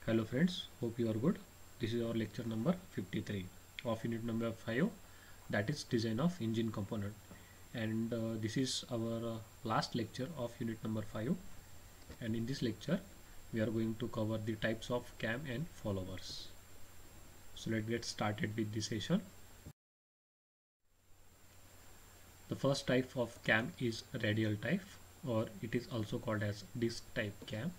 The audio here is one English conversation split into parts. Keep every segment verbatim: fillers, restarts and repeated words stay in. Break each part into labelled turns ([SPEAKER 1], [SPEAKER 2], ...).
[SPEAKER 1] Hello friends, hope you are good. This is our lecture number fifty-three of unit number five, that is design of engine component, and uh, this is our uh, last lecture of unit number five, and in this lecture we are going to cover the types of cam and followers. So let's get started with this session. The first type of cam is radial type, or it is also called as disc type cam.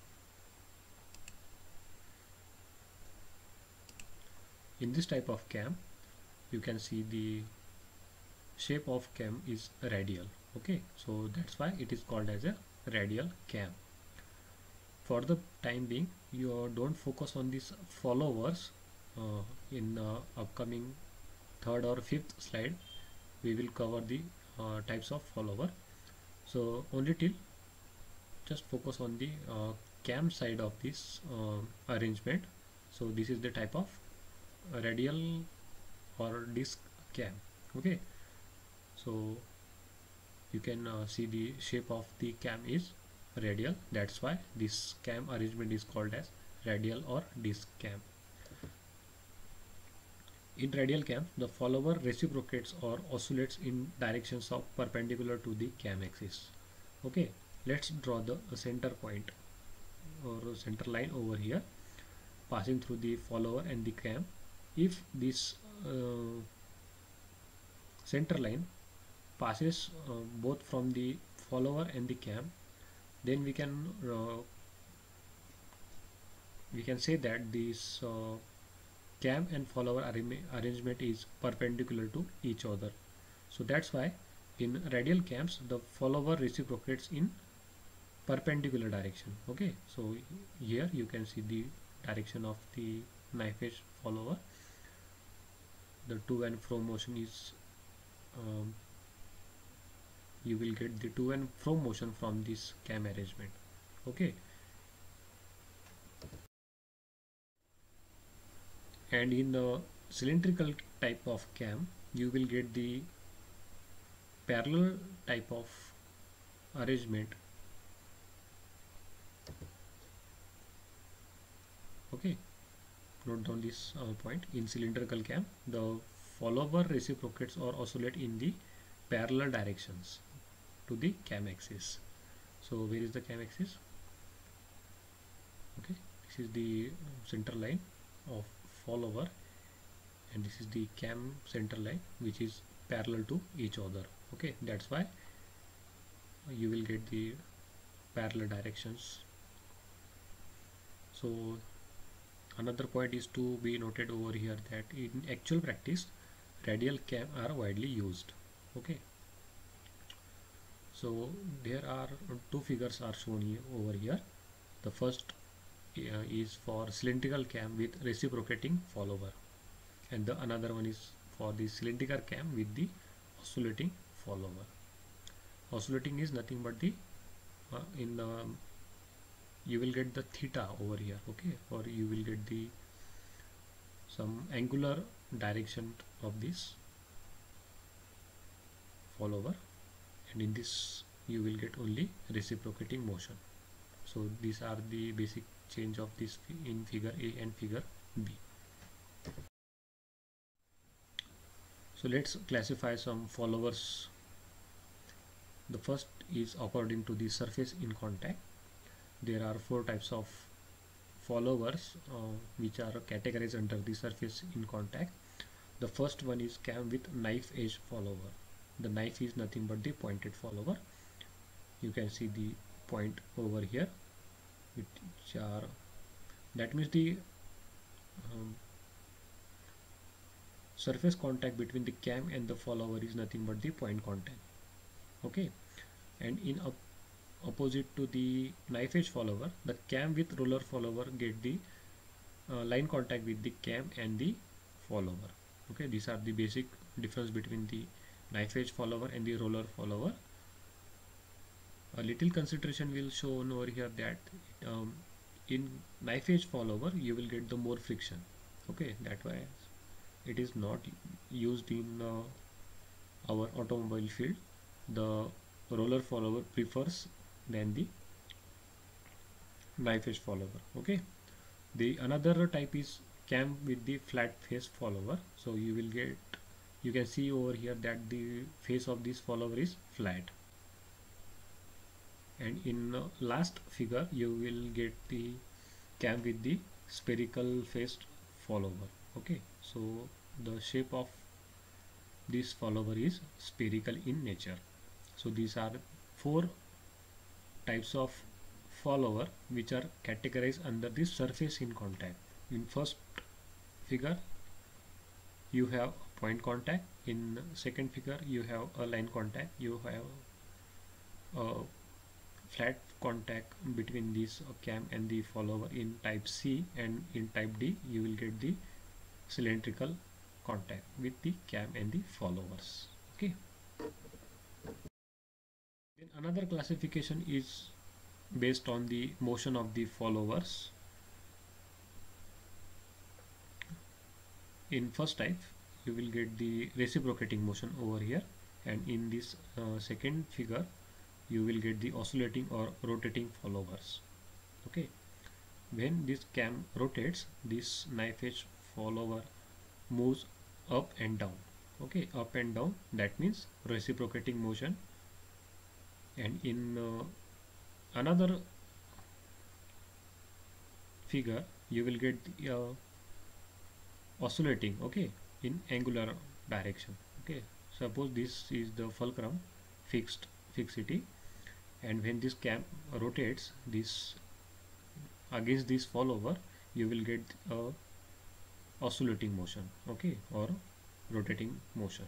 [SPEAKER 1] In this type of cam, you can see the shape of cam is radial. Okay, so that's why it is called as a radial cam. For the time being, you don't focus on these followers. Uh, in uh, upcoming third or fifth slide, we will cover the uh, types of follower. So only till just focus on the uh, cam side of this uh, arrangement. So this is the type of radial or disc cam. Okay, so you can uh, see the shape of the cam is radial. That's why this cam arrangement is called as radial or disc cam. In radial cam, the follower reciprocates or oscillates in directions of perpendicular to the cam axis. Okay, let's draw the center point or center line over here, passing through the follower and the cam. If this uh, center line passes uh, both from the follower and the cam, then we can uh, we can say that this uh, cam and follower arrangement is perpendicular to each other. So that's why in radial cams the follower reciprocates in perpendicular direction. Okay, so here you can see the direction of the knife edge follower. The to and fro motion is um, you will get the to and fro motion from this cam arrangement. Okay, and in the cylindrical type of cam, you will get the parallel type of arrangement. Okay, note down this uh, point. In cylindrical cam, the follower reciprocates or oscillate in the parallel directions to the cam axis. So where is the cam axis? Okay, this is the center line of follower, and this is the cam center line, which is parallel to each other. Okay, that's why you will get the parallel directions. So another point is to be noted over here that in actual practice, radial cam are widely used. Okay, so there are two figures are shown here over here. The first uh, is for cylindrical cam with reciprocating follower, and the another one is for the cylindrical cam with the oscillating follower. Oscillating is nothing but the uh, in the you will get the theta over here. Okay, or you will get the some angular direction of this follower, and in this you will get only reciprocating motion. So these are the basic change of this in figure A and figure B. So let's classify some followers. The first is according to the surface in contact. There are four types of followers uh, which are categorized under the surface in contact. The first one is cam with knife edge follower. The knife is nothing but the pointed follower. You can see the point over here, which are that means the um, surface contact between the cam and the follower is nothing but the point contact. Okay, and in op opposite to the knife edge follower, the cam with roller follower get the uh, line contact with the cam and the follower. Okay, these are the basic difference between the knife edge follower and the roller follower. A little consideration will show over here that um, in knife edge follower you will get the more friction. Okay, that why it is not used in uh, our automobile field. The roller follower prefers than the knife edge follower. Okay, The another type is cam with the flat face follower. So you will get, you can see over here that the face of this follower is flat, and in uh, last figure you will get the cam with the spherical faced follower. Okay, so the shape of this follower is spherical in nature. So these are four types of follower which are categorized under the surface in contact. In first figure you have point contact, in second figure you have a line contact, you have a flat contact between this cam and the follower in type C, and in type D you will get the cylindrical contact with the cam and the followers. Okay, then another classification is based on the motion of the followers. In first type you will get the reciprocating motion over here, and in this uh, second figure you will get the oscillating or rotating followers. Okay, when this cam rotates, this knife edge follower moves up and down. Okay, up and down, that means reciprocating motion. And in uh, another figure you will get the, uh, oscillating, okay, in angular direction. Okay, suppose this is the fulcrum fixed fixity, and when this cam rotates this against this follower, you will get a oscillating motion, okay, or rotating motion.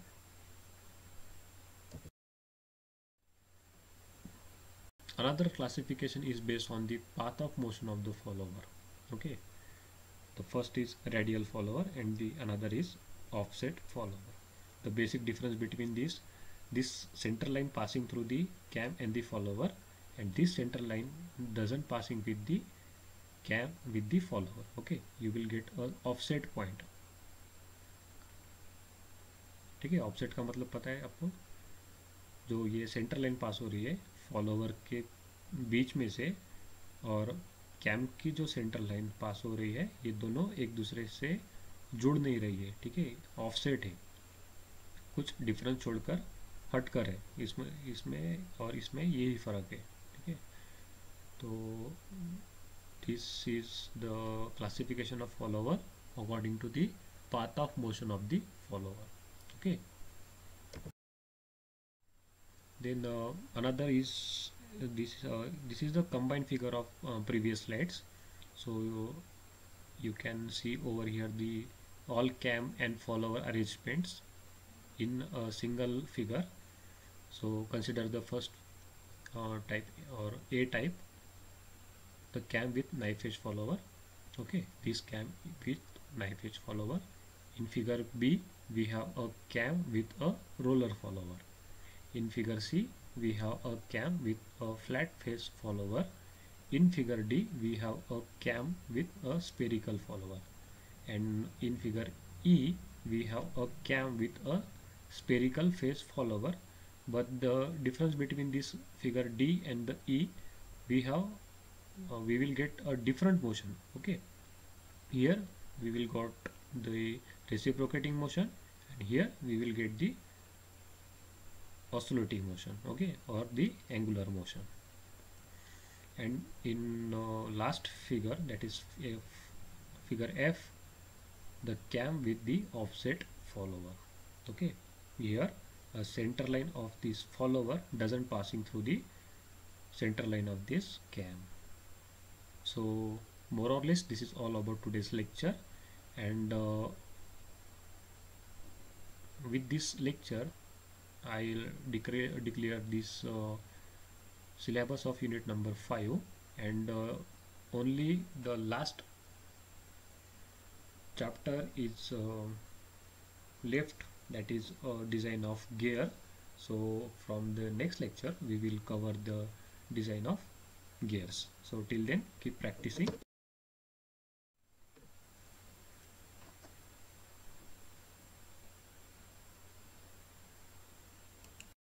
[SPEAKER 1] Another classification is based on the path of motion of the follower. Okay, the first is radial follower and the another is offset follower. The basic difference between these, this center line passing through the cam and the follower, and this center line doesn't passing with the cam with the follower. Okay, you will get a offset point. ठीक है, offset का मतलब पता है आपको, जो ये centre line पास हो रही है फॉलोवर के बीच में से और कैम की जो सेंटर लाइन पास हो रही है, ये दोनों एक दूसरे से जुड़ नहीं रही है, ठीक है, ऑफसेट है, कुछ डिफरेंस छोड़कर हट कर है, इसमें इसमें और इसमें यही फ़र्क है, ठीक है। तो this is the classification of follower according to the path of motion of the follower. Okay, then uh, another is uh, this uh, this is the combined figure of uh, previous slides. So you, you can see over here the all cam and follower arrangements in a single figure. So consider the first uh, type or A type, the cam with knife edge follower. Okay, this cam with knife edge follower. In figure B we have a cam with a roller follower. In figure C we have a cam with a flat face follower. In figure D we have a cam with a spherical follower, and in figure E we have a cam with a spherical face follower. But the difference between this figure D and the E, we have uh, we will get a different motion. Okay, here we will got the reciprocating motion, and here we will get the oscillating motion, okay, or the angular motion. And in uh, last figure, that is F, figure F, the cam with the offset follower. Okay, here a center line of this follower doesn't passing through the center line of this cam. So more or less this is all about today's lecture, and uh, with this lecture I'll declare declare this uh, syllabus of unit number five, and uh, only the last chapter is uh, left, that is uh, design of gear. So from the next lecture we will cover the design of gears. So till then, keep practicing.